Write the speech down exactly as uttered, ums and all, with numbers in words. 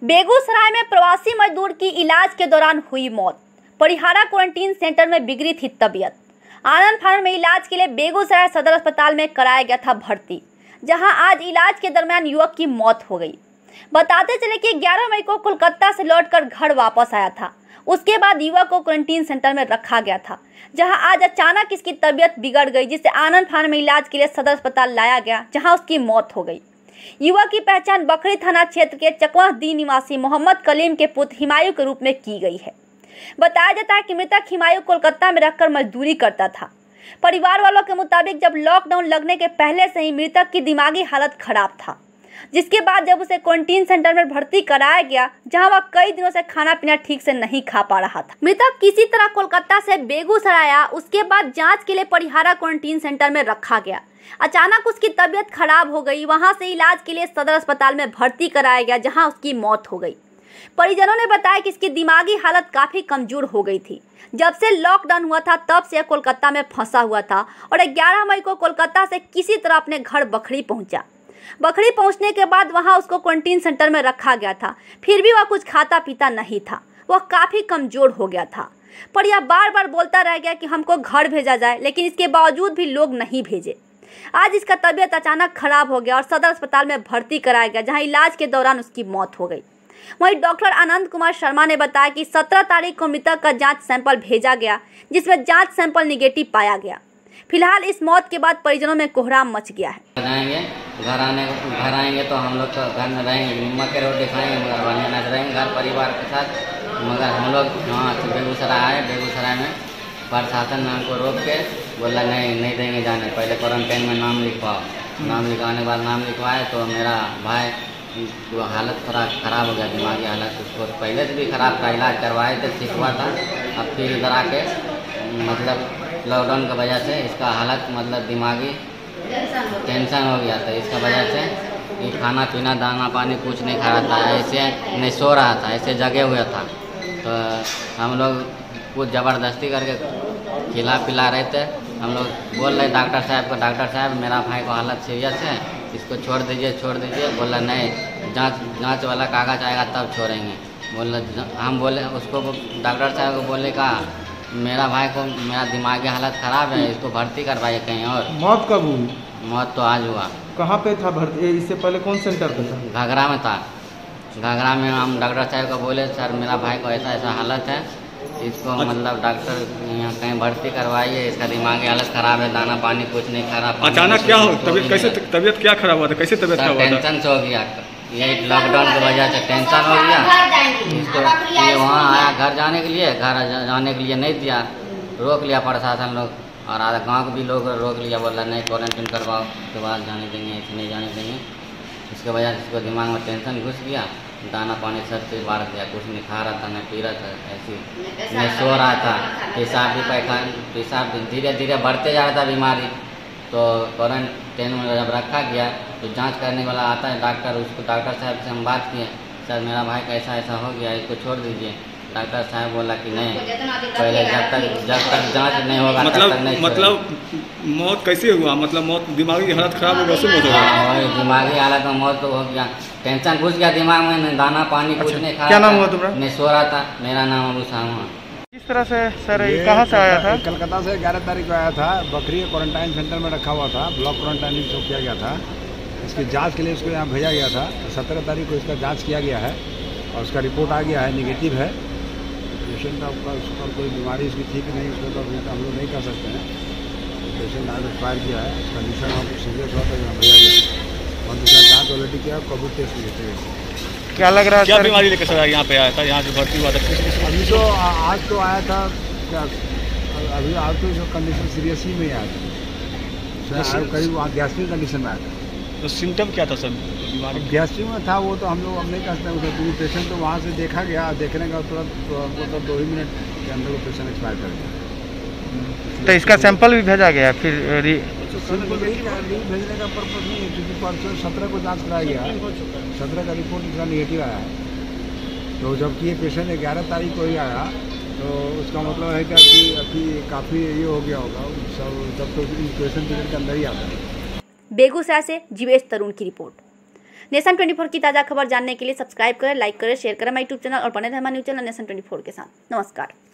बेगूसराय में प्रवासी मजदूर की इलाज के दौरान हुई मौत। परिहारा क्वारंटीन सेंटर में बिगड़ी थी तबीयत। आनन फानन में इलाज के लिए बेगूसराय सदर अस्पताल में कराया गया था भर्ती, जहां आज इलाज के दरमियान युवक की मौत हो गई। बताते चले कि ग्यारह मई को कोलकाता से लौटकर घर वापस आया था। उसके बाद युवक को क्वारंटीन सेंटर में रखा गया था, जहां आज अचानक इसकी तबीयत बिगड़ गई, जिसे आनन फानन में इलाज के लिए सदर अस्पताल लाया गया, जहां उसकी मौत हो गई। युवक की पहचान बखरी थाना क्षेत्र के चकवादी निवासी मोहम्मद कलीम के पुत्र हिमायू के रूप में की गई है। बताया जाता है कि मृतक हिमायू कोलकाता में रहकर मजदूरी करता था। परिवार वालों के मुताबिक जब लॉकडाउन लगने के पहले से ही मृतक की दिमागी हालत खराब था, जिसके बाद जब उसे क्वारंटीन सेंटर में भर्ती कराया गया, जहां वह कई दिनों से खाना पीना ठीक से नहीं खा पा रहा था। मृतक किसी तरह कोलकाता से बेगूसराय आया। उसके बाद जांच के लिए परिहारा क्वारंटीन सेंटर में रखा गया। अचानक उसकी तबीयत खराब हो गई। वहां से इलाज के लिए सदर अस्पताल में भर्ती कराया गया, जहां उसकी मौत हो गई। परिजनों ने बताया कि इसकी दिमागी हालत काफी कमजोर हो गई थी। जब से लॉकडाउन हुआ था तब से कोलकाता में फंसा हुआ था और ग्यारह मई को कोलकाता से किसी तरह अपने घर बखरी पहुंचा। बखरी पहुंचने के बाद वहां उसको क्वारंटीन सेंटर में रखा गया था। फिर भी वह कुछ खाता पीता नहीं था। वह काफी कमजोर हो गया था, पर यह बार बार बोलता रह गया कि हमको घर भेजा जाए, लेकिन इसके बावजूद भी लोग नहीं भेजे। आज इसका तबीयत अचानक खराब हो गया और सदर अस्पताल में भर्ती कराया गया, जहां इलाज के दौरान उसकी मौत हो गई। वहीं डॉक्टर आनंद कुमार शर्मा ने बताया कि सत्रह तारीख को मृतक का जांच सैंपल भेजा गया, जिसमें जांच सैंपल निगेटिव पाया गया। फिलहाल इस मौत के बाद परिजनों में कोहराम मच गया है। जाएंगे घर आने घर आएंगे तो हम लोग तो घर में रहेंगे, निम्मक के रोटी खाएंगे, मगर बढ़िया न रहेंगे घर परिवार के साथ। मगर हम लोग यहाँ बेगूसराय आए, बेगूसराय में प्रशासन ने हमको रोक के बोला नहीं नहीं देंगे जाने, पहले क्वारंटाइन में नाम लिखवाओ। नाम लिखवाने के बाद नाम लिखवाए तो मेरा भाई तो हालत थोड़ा ख़राब हो गया, दिमागी हालत उसको पहले से भी ख़राब था। इलाज करवाए थे, ठीक हुआ था। अब फिर इधर आके मतलब लॉकडाउन की वजह से इसका हालत मतलब दिमागी टेंशन हो गया था। इसका वजह से ये खाना पीना दाना पानी कुछ नहीं खा रहा था, ऐसे नहीं सो रहा था, ऐसे जगे हुआ था। तो हम लोग कुछ ज़बरदस्ती करके खिला पिला रहे थे। हम लोग बोल रहे डॉक्टर साहब को, डॉक्टर साहब मेरा भाई को हालत सीरियस है, इसको छोड़ दीजिए छोड़ दीजिए। बोला नहीं, जांच जांच वाला कागज आएगा तब छोड़ेंगे। बोला हम बोले उसको, डॉक्टर साहब को बोले का मेरा भाई को मेरा दिमागी हालत ख़राब है, इसको भर्ती करवाइए कहीं और। मौत कब हुई? मौत तो आज हुआ। कहाँ पे था भर्ती? इससे पहले कौन सेंटर पे था? घाघरा में था। घाघरा में हम डॉक्टर साहब को बोले सर मेरा भाई को ऐसा ऐसा हालत है, इसको मतलब डॉक्टर यहाँ कहीं भर्ती करवाइए, इसका दिमागी हालत ख़राब है, दाना पानी कुछ नहीं खा रहा। अचानक क्या हो तबीयत कैसे तबीयत क्या खराब हुआ था? कैसे तबीयत खराब हुआ था? टेंशन से हो गया, यही लॉकडाउन की वजह से टेंशन हो गया। इसको ये वहाँ आया घर जाने के लिए, घर जाने के लिए नहीं दिया, रोक लिया प्रशासन लोग और आधा गाँव के भी लोग रोक लिया। बोला नहीं क्वारंटीन करवाओ, उसके बाद जाने देंगे, ऐसे नहीं जाने देंगे। इसके वजह से इसको दिमाग में टेंशन घुस गया, दाना पानी सब चीज़ बांट दिया, कुछ नहीं खा रहा था नहीं पी रहा था, ऐसी नहीं सो रहा था। पेशाब भी पैखान पेशाब धीरे धीरे बढ़ते जा रहा था बीमारी। तो क्वारंटाइन में जब रखा गया तो जांच करने वाला आता है डॉक्टर, उसको डॉक्टर साहब से हम बात किए, सर मेरा भाई का ऐसा ऐसा हो गया, इसको छोड़ दीजिए। डॉक्टर साहब बोला कि नहीं, पहले जब तक जब तक जांच नहीं होगा मतलब तब तक नहीं। मतलब मौत कैसे हुआ? मतलब मौत दिमागी हालत खराब हो गया, उससे मौत हो गई? दिमागी हालत में मौत तो हो गया, टेंशन घुस गया दिमाग में, नहीं दाना पानी कुछ अच्छा, नहीं खा। क्या नाम हुआ तुम्हारा? नहीं सो रहा था। मेरा नाम अबू सामा। किस तरह से सर ये कहाँ से आया था? कलकत्ता से ग्यारह तारीख को आया था। बकरी क्वारंटाइन सेंटर में रखा हुआ था, ब्लॉक क्वारंटाइन जो किया गया था। इसकी जांच के लिए उसको यहाँ भेजा गया था। सत्रह तारीख को इसका जांच किया गया है और उसका रिपोर्ट आ गया है, निगेटिव है। पेशेंट का उस पर कोई बीमारी इसकी ठीक नहीं, उसको तो अभी हम लोग नहीं कर सकते हैं। पेशेंट आज एक्सपायर किया है, कंडीशन और सीरियस हुआ था, यहाँ भेजा गया और दूसरा जाँच ऑलरेडी किया, कोविड टेस्ट लेते हुए। क्या लग रहा है? क्या बीमारी लेकर सर यहाँ पे आया था, यहाँ से भर्ती हुआ था? अभी तो आज तो आया था क्या, अभी आज तो कंडीशन सीरियस ही में आया था, करीब वहाँ गैस्ट्रिक कंडीशन में आया था। तो सिम्टम क्या था सर बीमारी? गैस्ट्रिक में था वो तो हम लोग अब नहीं कर सकते क्योंकि पेशेंट तो वहाँ से देखा गया, देखने का तुरंत मतलब दो ही मिनट के अंदर वो पेशेंट एक्सपायर कर गया। तो इसका सैंपल भी भेजा गया फिर? सैंपल नहीं भेजने का पर्पज नहीं है, क्योंकि परसों सत्रह को जांच कराया गया, सत्रह का रिपोर्ट इसका निगेटिव आया है। तो जबकि ये पेशेंट ग्यारह तारीख को ही आया, तो उसका मतलब है क्या कि अभी काफ़ी ये हो गया होगा सब, जब तो पेशेंट पीरियड के अंदर ही आता है। बेगूसराय से जीवेश तरुण की रिपोर्ट। नेशन ट्वेंटी फोर की ताज़ा खबर जानने के लिए सब्सक्राइब करें, लाइक करें, शेयर करें हमारे यूट्यूब चैनल और बने रहें हमारे news channel Nation twenty four के साथ। नमस्कार।